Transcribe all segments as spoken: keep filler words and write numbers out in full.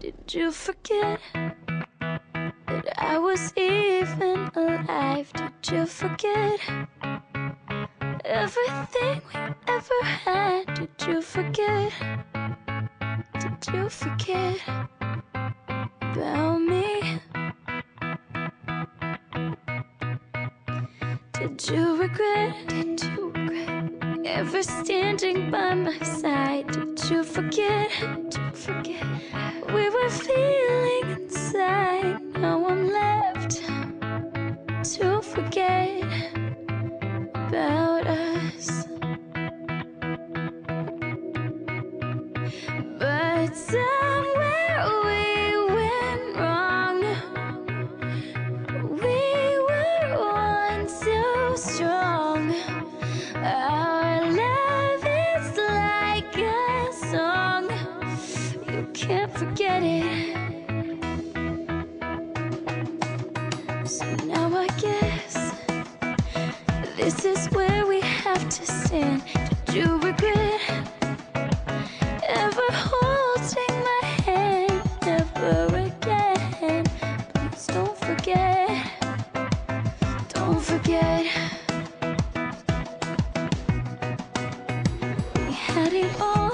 Did you forget that I was even alive? Did you forget everything we ever had? Did you forget? Did you forget about me? Did you regret? Did you regret ever standing by my side? Did you forget? Did you forget we were feeling inside? Now I'm left to forget about us. But somewhere we went wrong. We were once so strong. Our love is like a song. You can't forget it. So now I guess this is where we have to stand. Did you regret ever holding my hand? Never again. Please don't forget. Don't forget. We had it all.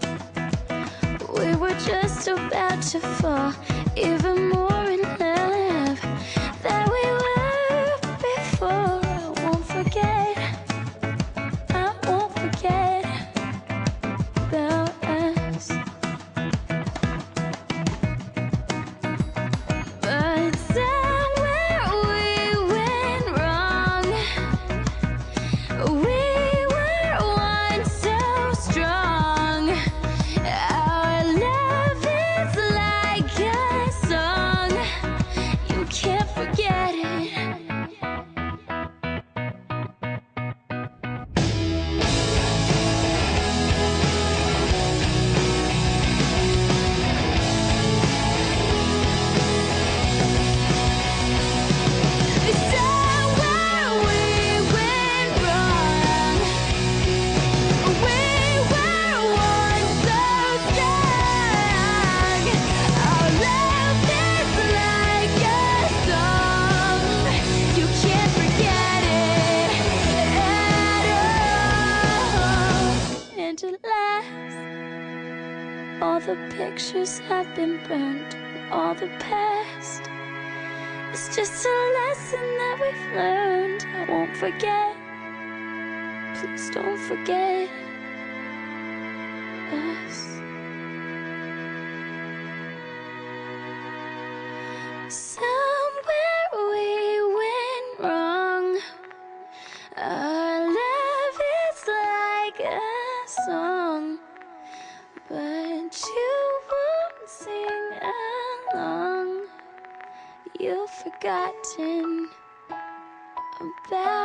We were just about to fall even more in love than we were before. I won't forget. I won't forget about us. But somewhere we went wrong. We were once so strong. Our love is like a song. You can't forget it. Somewhere we went wrong. We were once so strong. Our love is like a song. You can't forget it at all. And at last, all the pictures have been burned. All the past, it's just a lesson that we've learned. I won't forget. Please don't forget us. Somewhere we went wrong. Our love is like a song, but you won't sing along. You've forgotten about